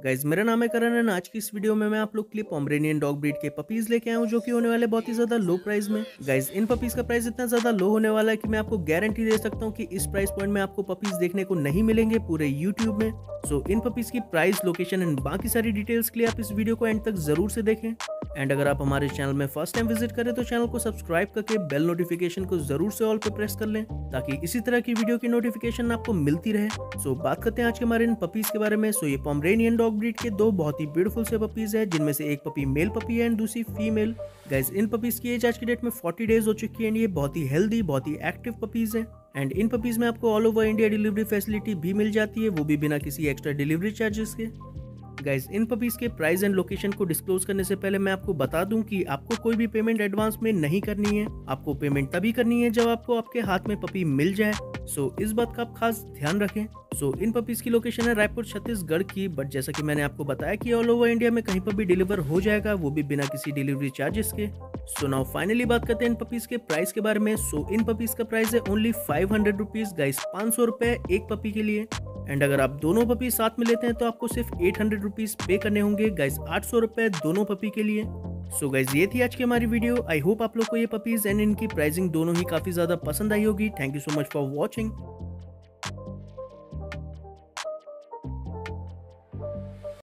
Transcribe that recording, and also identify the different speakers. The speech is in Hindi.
Speaker 1: गाइज मेरा नाम है करण एंड आज की इस वीडियो में मैं आप लोग के लिए पोमरेनियन डॉग ब्रीड के पपीज लेके आया हूँ जो कि होने वाले बहुत ही ज्यादा लो प्राइस में। गाइज इन पपीज का प्राइस इतना ज्यादा लो होने वाला है कि मैं आपको गारंटी दे सकता हूँ कि इस प्राइस पॉइंट में आपको पपीज देखने को नहीं मिलेंगे पूरे यूट्यूब में। सो इन पपीज की प्राइस, लोकेशन एंड बाकी सारी डिटेल्स के लिए आप इस वीडियो को एंड तक जरूर से देखें। एंड अगर आप हमारे चैनल में फर्स्ट टाइम विजिट करें तो चैनल को सब्सक्राइब करके बेल नोटिफिकेशन को जरूर से ऑल पे प्रेस कर लें ताकि इसी तरह की वीडियो की नोटिफिकेशन आपको मिलती रहे। सो बात करते हैं आज के हमारे इन पपीज के बारे में। सो ये पोमरेनियन डॉग ब्रीड के दो बहुत ही ब्यूटीफुल से पपीज है जिनमें से एक पपी मेल पपी है एंड दूसरी फीमेल। गाइज इन पपीज की एज आज की डेट में 40 डेज हो चुकी है एंड ये बहुत ही हेल्दी, बहुत ही एक्टिव पपीज है। एंड इन पपीज में आपको all over India delivery facility भी मिल जाती है, वो भी बिना किसी एक्स्ट्रा डिलीवरी चार्जेस के। गाइज इन पपीज के प्राइस एंड लोकेशन को डिस्क्लोज करने से पहले मैं आपको बता दूं कि आपको कोई भी पेमेंट एडवांस में नहीं करनी है। आपको पेमेंट तभी करनी है जब आपको आपके हाथ में पपी मिल जाए। सो इस बात का आप खास ध्यान रखें। सो इन पपीज की लोकेशन है रायपुर छत्तीसगढ़ की, बट जैसा कि मैंने आपको बताया कि ऑल ओवर इंडिया में कहीं पर भी डिलीवर हो जाएगा, वो भी बिना किसी डिलीवरी चार्जेस के। सो नाउ फाइनली बात करते हैं इन पपीज के प्राइस के बारे में। सो इन पपीज का प्राइस है ओनली 500 रुपीज गाइस, 500 रुपए एक पपी के लिए। एंड अगर आप दोनों पपी साथ में लेते हैं तो आपको सिर्फ 800 रुपीज पे करने होंगे गाइस, 800 रुपए दोनों पपी के लिए। सो गाइज ये थी आज की हमारी वीडियो। आई होप आप लोग को ये पपीज एंड इनकी प्राइसिंग दोनों ही काफी ज्यादा पसंद आई होगी। Thank you so much for watching.